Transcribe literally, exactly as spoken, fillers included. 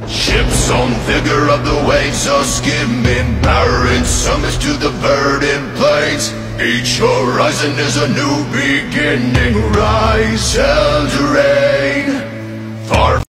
Ships on vigor of the waves are skimming, barren summits to the verdant plains. Each horizon is a new beginning, rise and reign. Far